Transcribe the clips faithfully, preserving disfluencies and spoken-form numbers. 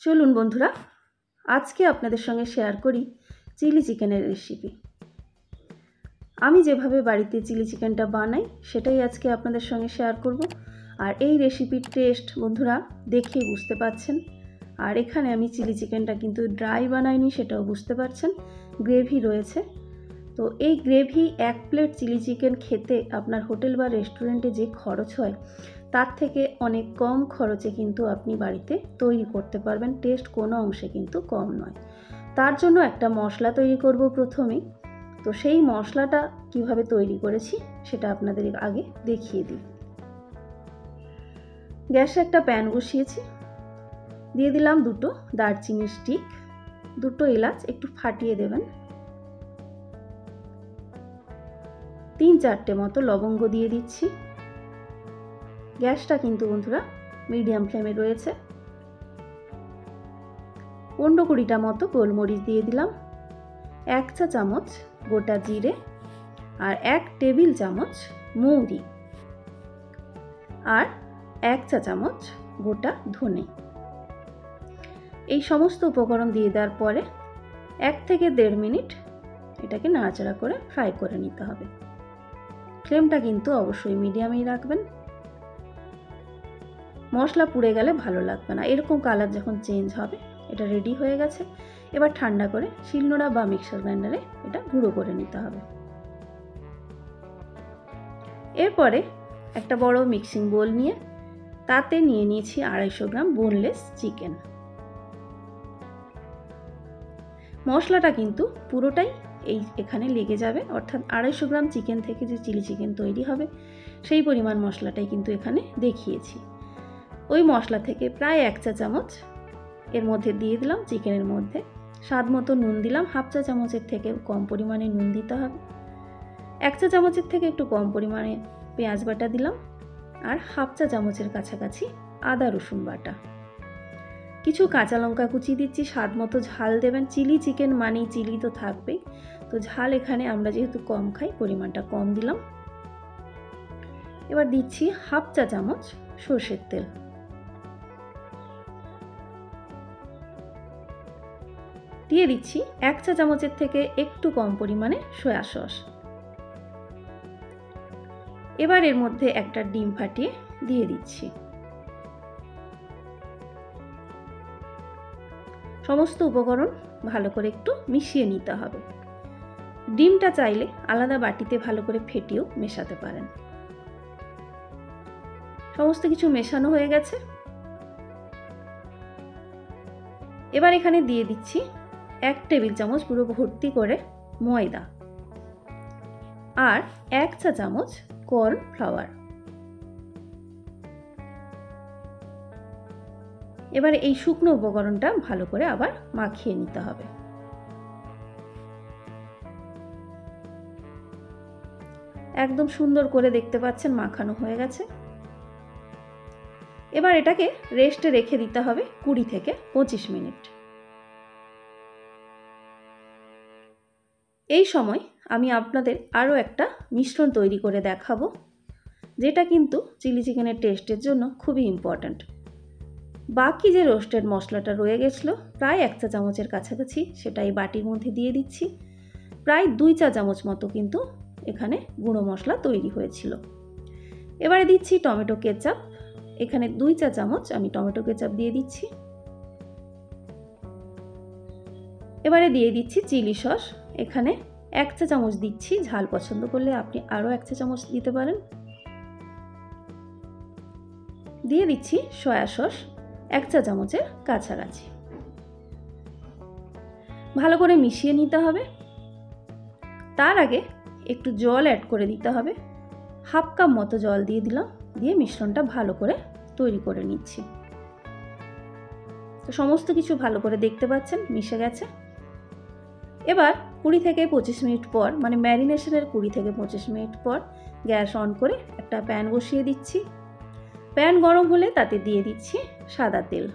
চলুন বন্ধুরা, আজকে আপনাদের সঙ্গে শেয়ার করি চিলি চিকেনের রেসিপি। আমি যেভাবে বাড়িতে চিলি চিকেনটা বানাই সেটাই আজকে আপনাদের সঙ্গে শেয়ার করব। আর এই রেসিপির টেস্ট বন্ধুরা দেখেই বুঝতে পাচ্ছেন। আর এখানে আমি চিলি চিকেনটা কিন্তু ড্রাই বানাইনি, সেটাও বুঝতে পারছেন, গ্রেভি রয়েছে। তো এই গ্রেভি এক প্লেট চিলি চিকেন খেতে আপনার হোটেল বা রেস্টুরেন্টে যে খরচ হয় তার থেকে অনেক কম খরচে কিন্তু আপনি বাড়িতে তৈরি করতে পারবেন। টেস্ট কোনো অংশে কিন্তু কম নয়। তার জন্য একটা মশলা তৈরি করব প্রথমেই। তো সেই মশলাটা কিভাবে তৈরি করেছি সেটা আপনাদের আগে দেখিয়ে দিই। গ্যাসে একটা প্যান বসিয়েছি, দিয়ে দিলাম দুটো দারচিনি স্টিক, দুটো এলাচ একটু ফাটিয়ে দেবেন, তিন চারটে মতো লবঙ্গ দিয়ে দিচ্ছি। গ্যাসটা কিন্তু বন্ধুরা মিডিয়াম ফ্লেমে রয়েছে। পনেরো কুড়িটা মতো গোলমরিচ দিয়ে দিলাম, এক চা চামচ গোটা জিরে আর এক টেবিল চামচ মৌরি আর এক চা চামচ গোটা ধনে। এই সমস্ত উপকরণ দিয়ে দেওয়ার পরে এক থেকে দেড় মিনিট এটাকে নাড়াচাড়া করে ফ্রাই করে নিতে হবে। ফ্লেমটা কিন্তু অবশ্যই মিডিয়ামেই রাখবেন। মশলা পুড়ে গেলে ভালো লাগবে না। এরকম কালার যখন চেঞ্জ হবে এটা রেডি হয়ে গেছে। এবার ঠান্ডা করে শিলনোড়া বা মিক্সার গ্রাইন্ডারে এটা গুঁড়ো করে নিতে হবে। এরপরে একটা বড় মিক্সিং বোল নিয়ে তাতে নিয়ে নিয়েছি আড়াইশো গ্রাম বোনলেস চিকেন। মশলাটা কিন্তু পুরোটাই এই এখানে লেগে যাবে, অর্থাৎ আড়াইশো গ্রাম চিকেন থেকে যে চিলি চিকেন তৈরি হবে সেই পরিমাণ মশলাটাই কিন্তু এখানে দেখিয়েছি। ওই মশলা থেকে প্রায় এক চা চামচ এর মধ্যে দিয়ে দিলাম চিকেনের মধ্যে। স্বাদ মতো নুন দিলাম, হাফ চা চামচের থেকে কম পরিমাণে নুন দিতে হবে। এক চা চামচের থেকে একটু কম পরিমাণে পেঁয়াজ বাটা দিলাম আর হাফ চা চামচের কাছাকাছি আদা রসুন বাটা। কিছু কাঁচা লঙ্কা কুচি দিচ্ছি, স্বাদ মতো ঝাল দেবেন। চিলি চিকেন মানেই চিলি তো থাকবেই, তো ঝাল এখানে আমরা যেহেতু কম খাই পরিমাণটা কম দিলাম। এবার দিচ্ছি হাফ চা চামচ সর্ষের তেল, দিয়ে দিচ্ছি এক চা চামচের থেকে একটু কম পরিমাণে সয়া সস। এবার এর মধ্যে একটা ডিম ফাটিয়ে দিয়ে দিচ্ছি। সমস্ত উপকরণ ভালো করে একটু মিশিয়ে নিতে হবে। ডিমটা চাইলে আলাদা বাটিতে ভালো করে ফেটিয়েও মেশাতে পারেন। সমস্ত কিছু মেশানো হয়ে গেছে। এবার এখানে দিয়ে দিচ্ছি এক টেবিল চামচ পুরো ভর্তি করে ময়দা আর এক চা চামচ কর্ন ফ্লাওয়ার। এবার এই শুকনো উপকরণটা ভালো করে আবার মাখিয়ে নিতে হবে। একদম সুন্দর করে দেখতে পাচ্ছেন মাখানো হয়ে গেছে। এবার এটাকে রেস্টে রেখে দিতে হবে কুড়ি থেকে পঁচিশ মিনিট। এই সময় আমি আপনাদের আরও একটা মিশ্রণ তৈরি করে দেখাবো, যেটা কিন্তু চিলি চিকেনের টেস্টের জন্য খুবই ইম্পর্ট্যান্ট। বাকি যে রোস্টেড মশলাটা রয়ে গেছিলো প্রায় এক চা চামচের কাছাকাছি, সেটা এই বাটির মধ্যে দিয়ে দিচ্ছি। প্রায় দুই চা চামচ মতো কিন্তু এখানে গুঁড়ো মশলা তৈরি হয়েছিল। এবারে দিচ্ছি টমেটো কেচাপ। এখানে দুই চা চামচ আমি টমেটো কেচাপ দিয়ে দিচ্ছি। এবারে দিয়ে দিচ্ছি চিলি সস। এখানে এক চা চামচ দিচ্ছি, ঝাল পছন্দ করলে আপনি আরও এক চা চামচ দিতে পারেন। দিয়ে দিচ্ছি সয়া সস এক চা চামচের কাছাকাছি। ভালো করে মিশিয়ে নিতে হবে। তার আগে একটু জল অ্যাড করে দিতে হবে। হাফ কাপ মতো জল দিয়ে দিলাম, দিয়ে মিশ্রণটা ভালো করে তৈরি করে নিচ্ছি। তো সমস্ত কিছু ভালো করে দেখতে পাচ্ছেন মিশে গেছে। এবার কুড়ি থেকে পঁচিশ মিনিট পর, মানে ম্যারিনেশনের কুড়ি থেকে পঁচিশ মিনিট পর গ্যাস অন করে একটা প্যান বসিয়ে দিচ্ছি। প্যান গরম হলে তাতে দিয়ে দিচ্ছি সাদা তেল।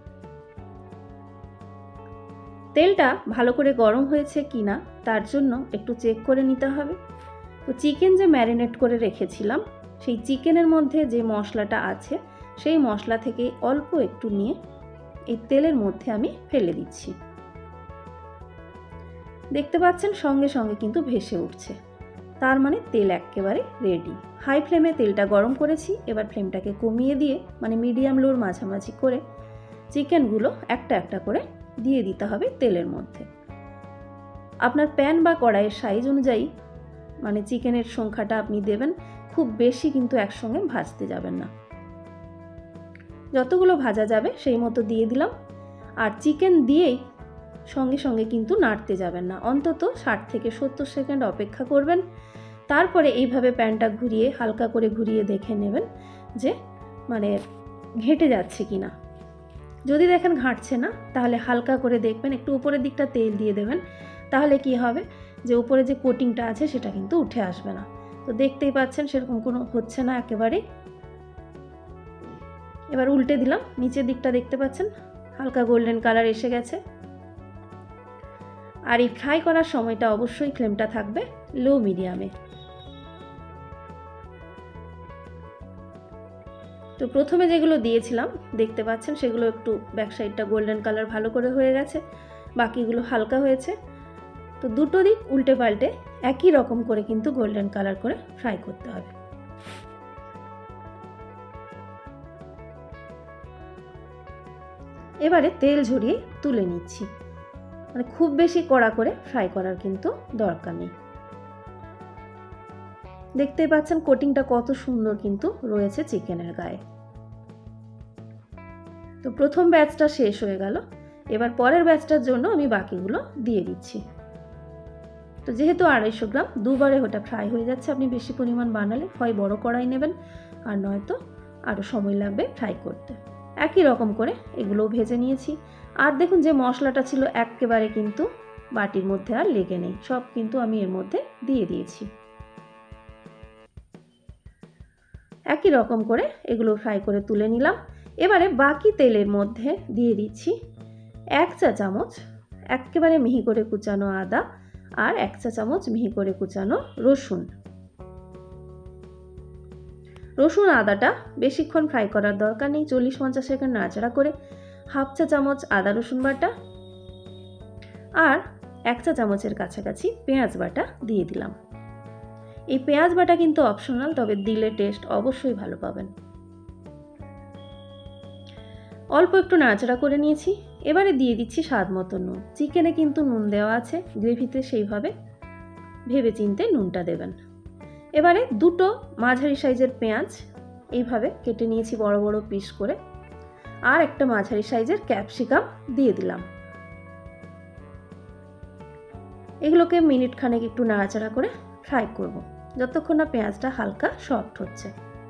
তেলটা ভালো করে গরম হয়েছে কিনা তার জন্য একটু চেক করে নিতে হবে। তো চিকেন যে ম্যারিনেট করে রেখেছিলাম সেই চিকেনের মধ্যে যে মশলাটা আছে সেই মশলা থেকে অল্প একটু নিয়ে এই তেলের মধ্যে আমি ফেলে দিচ্ছি। দেখতে পাচ্ছেন সঙ্গে সঙ্গে কিন্তু ভেসে উঠছে, তার মানে তেল একেবারে রেডি। হাই ফ্লেমে তেলটা গরম করেছি, এবার ফ্লেমটাকে কমিয়ে দিয়ে মানে মিডিয়াম লোর মাঝামাঝি করে চিকেনগুলো একটা একটা করে দিয়ে দিতে হবে তেলের মধ্যে। আপনার প্যান বা কড়াইয়ের সাইজ অনুযায়ী মানে চিকেনের সংখ্যাটা আপনি দেবেন, খুব বেশি কিন্তু একসঙ্গে ভাজতে যাবেন না। যতগুলো ভাজা যাবে সেই মতো দিয়ে দিলাম। আর চিকেন দিয়েই সঙ্গে সঙ্গে কিন্তু নাড়তে যাবেন না, অন্তত ষাট থেকে সত্তর সেকেন্ড অপেক্ষা করবেন। তারপরে এইভাবে প্যানটা ঘুরিয়ে হালকা করে ঘুরিয়ে দেখে নেবেন যে মানে ঘেঁটে যাচ্ছে কি না। যদি দেখেন ঘাঁটছে না, তাহলে হালকা করে দেখবেন, একটু উপরের দিকটা তেল দিয়ে দেবেন, তাহলে কি হবে যে উপরে যে কোটিংটা আছে সেটা কিন্তু উঠে আসবে না। তো দেখতেই পাচ্ছেন সেরকম কোনো হচ্ছে না একেবারেই। এবার উল্টে দিলাম, নিচের দিকটা দেখতে পাচ্ছেন হালকা গোল্ডেন কালার এসে গেছে। আর এই ফ্রাই করার সময়টা অবশ্যই ফ্লেমটা থাকবে লো মিডিয়ামে। তো প্রথমে যেগুলো দিয়েছিলাম দেখতে পাচ্ছেন সেগুলো একটু ব্যাক সাইডটা গোল্ডেন কালার ভালো করে হয়ে গেছে, বাকিগুলো হালকা হয়েছে। তো দুটো দিক উল্টে পাল্টে একই রকম করে কিন্তু গোল্ডেন কালার করে ফ্রাই করতে হবে। এবারে তেল ঝরিয়ে তুলে নিচ্ছি, মানে খুব বেশি কড়া করে ফ্রাই করার কিন্তু দরকার নেই। দেখতেই পাচ্ছেন কোটিংটা কত সুন্দর কিন্তু রয়েছে চিকেনের গায়ে। তো প্রথম ব্যাচটা শেষ হয়ে গেল, এবার পরের ব্যাচটার জন্য আমি বাকিগুলো দিয়ে দিচ্ছি। তো যেহেতু আড়াইশো গ্রাম দুবারে ওটা ফ্রাই হয়ে যাচ্ছে, আপনি বেশি পরিমাণ বানালে হয় বড় কড়াই নেবেন, আর নয়তো আরও সময় লাগবে ফ্রাই করতে। একই রকম করে এগুলোও ভেজে নিয়েছি। আর দেখুন যে মশলাটা ছিল একেবারে কিন্তু বাটির মধ্যে আর লেগে নেই, সব কিন্তু আমি এর মধ্যে দিয়ে দিয়েছি। একই রকম করে এগুলো ফ্রাই করে তুলে নিলাম। এবারে বাকি তেলের মধ্যে দিয়ে দিচ্ছি এক চা চামচ একেবারে মিহি করে কুচানো আদা আর এক চা চামচ মিহি করে কুচানো রসুন। রসুন আদাটা বেশিক্ষণ ফ্রাই করার দরকার নেই, চল্লিশ পঞ্চাশ সেকেন্ড নাড়াচাড়া করে হাফ চা চামচ আদা রসুন বাটা আর এক চা চামচের কাছাকাছি পেঁয়াজ বাটা দিয়ে দিলাম। এই পেঁয়াজ বাটা কিন্তু অপশনাল, তবে দিলে টেস্ট অবশ্যই ভালো পাবেন। অল্প একটু নাড়াচাড়া করে নিয়েছি। এবারে দিয়ে দিচ্ছি স্বাদ মতো নুন। চিকেনে কিন্তু নুন দেওয়া আছে, গ্রেভিতে সেইভাবে ভেবে চিন্তে নুনটা দেবেন। এবারে দুটো মাঝারি সাইজের পেঁয়াজ এইভাবে কেটে নিয়েছি বড় বড় পিস করে, আর একটা মাঝারি সাইজের ক্যাপসিকাম দিয়ে দিলাম। এগুলোকে মিনিট খানেক একটু নাড়াচাড়া করে ফ্রাই করব, যতক্ষণ না পেঁয়াজটা হালকা সফট হচ্ছে।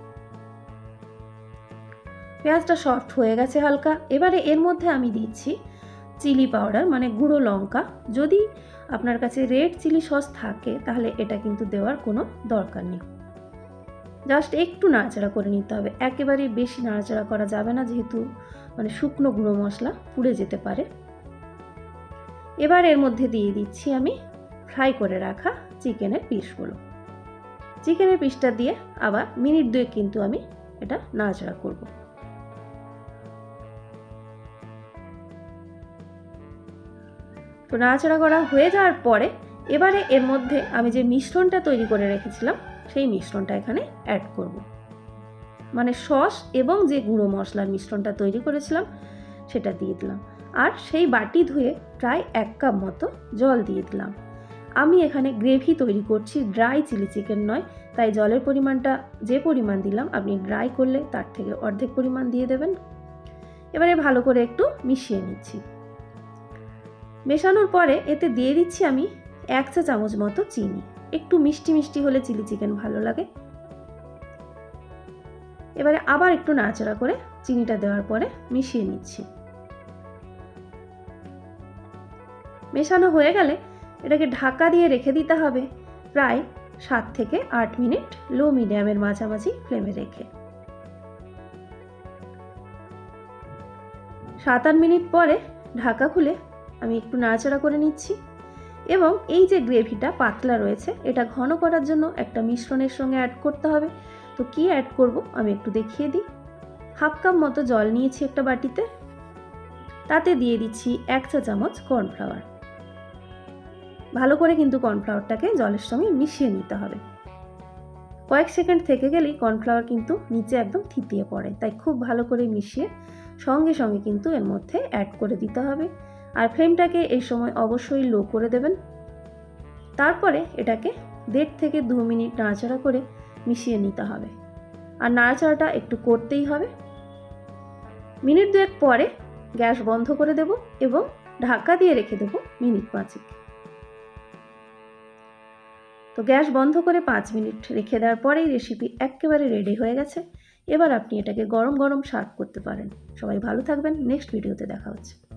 পেঁয়াজটা সফট হয়ে গেছে হালকা। এবারে এর মধ্যে আমি দিচ্ছি চিলি পাউডার, মানে গুঁড়ো লঙ্কা। যদি আপনার কাছে রেড চিলি সস থাকে তাহলে এটা কিন্তু দেওয়ার কোনো দরকার নেই, জাস্ট একটু নাড়াচাড়া করে নিতে হবে। একেবারে বেশি নাড়াচাড়া করা যাবে না, যেহেতু মানে শুকনো গুঁড়ো মশলা পুড়ে যেতে পারে। এবার এর মধ্যে দিয়ে দিচ্ছি আমি ফ্রাই করে রাখা চিকেনের পিসগুলো। চিকেনের পিসটা দিয়ে আবার মিনিট দুয়েক কিন্তু আমি এটা নাড়াচাড়া করব। তো নাড়াচাড়া করা হয়ে যাওয়ার পরে এবারে এর মধ্যে আমি যে মিশ্রণটা তৈরি করে রেখেছিলাম সেই মিশ্রণটা এখানে অ্যাড করব। মানে সস এবং যে গুঁড়ো মশলার মিশ্রণটা তৈরি করেছিলাম সেটা দিয়ে দিলাম। আর সেই বাটি ধুয়ে প্রায় এক কাপ মতো জল দিয়ে দিলাম। আমি এখানে গ্রেভি তৈরি করছি, ড্রাই চিলি চিকেন নয়, তাই জলের পরিমাণটা যে পরিমাণ দিলাম আপনি ড্রাই করলে তার থেকে অর্ধেক পরিমাণ দিয়ে দেবেন। এবারে ভালো করে একটু মিশিয়ে নিচ্ছি। মেশানোর পরে এতে দিয়ে দিচ্ছি আমি এক চা চামচ মতো চিনি। একটু মিষ্টি মিষ্টি হলে চিলি চিকেন ভালো লাগে। এবারে আবার একটু নাড়াচাড়া করে চিনিটা দেওয়ার পরে মিশিয়ে নিচ্ছি। মেশানো হয়ে গেলে এটাকে ঢাকা দিয়ে রেখে দিতে হবে প্রায় সাত থেকে আট মিনিট লো মিডিয়ামের মাঝামাঝি ফ্লেমে রেখে। সাত আট মিনিট পরে ঢাকা খুলে আমি একটু নাড়াচাড়া করে নিচ্ছি এবং এই যে গ্রেভিটা পাতলা রয়েছে এটা ঘন করার জন্য একটা মিশ্রণের সঙ্গে অ্যাড করতে হবে। তো কি অ্যাড করব আমি একটু দেখিয়ে দিই। হাফ কাপ মতো জল নিয়েছি একটা বাটিতে, তাতে দিয়ে দিচ্ছি এক চা চামচ কর্নফ্লাওয়ার। ভালো করে কিন্তু কর্নফ্লাওয়ারটাকে জলের সঙ্গে মিশিয়ে নিতে হবে। কয়েক সেকেন্ড থেকে গেলেই কর্নফ্লাওয়ার কিন্তু নিচে একদম থিতিয়ে পড়ে, তাই খুব ভালো করে মিশিয়ে সঙ্গে সঙ্গে কিন্তু এর মধ্যে অ্যাড করে দিতে হবে। আর ফ্লেমটাকে এই সময় অবশ্যই লো করে দেবেন। তারপরে এটাকে দেড় থেকে দু মিনিট নাড়াচাড়া করে মিশিয়ে নিতে হবে। আর নাড়াচাড়াটা একটু করতেই হবে। মিনিট দুয়েক পরে গ্যাস বন্ধ করে দেব এবং ঢাকা দিয়ে রেখে দেব মিনিট পাঁচেক। তো গ্যাস বন্ধ করে পাঁচ মিনিট রেখে দেওয়ার পরেই রেসিপি একেবারে রেডি হয়ে গেছে। এবার আপনি এটাকে গরম গরম সার্ভ করতে পারেন। সবাই ভালো থাকবেন, নেক্সট ভিডিওতে দেখা হচ্ছে।